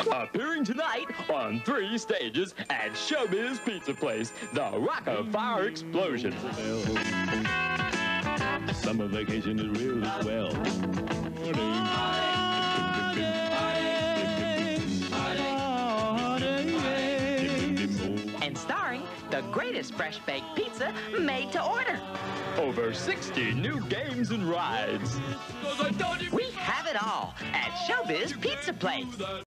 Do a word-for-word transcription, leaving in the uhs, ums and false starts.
Appearing tonight on three stages at ShowBiz Pizza Place, the Rock of Fire Explosion. Summer vacation is real swell. And starring the greatest fresh-baked pizza made to order. Over sixty new games and rides. We have it all at ShowBiz Pizza Place.